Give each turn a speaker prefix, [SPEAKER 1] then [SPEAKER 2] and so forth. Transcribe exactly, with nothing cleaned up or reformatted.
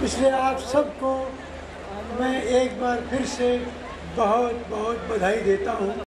[SPEAKER 1] इसलिए आप सबको मैं एक बार फिर से बहुत बहुत बधाई देता हूँ।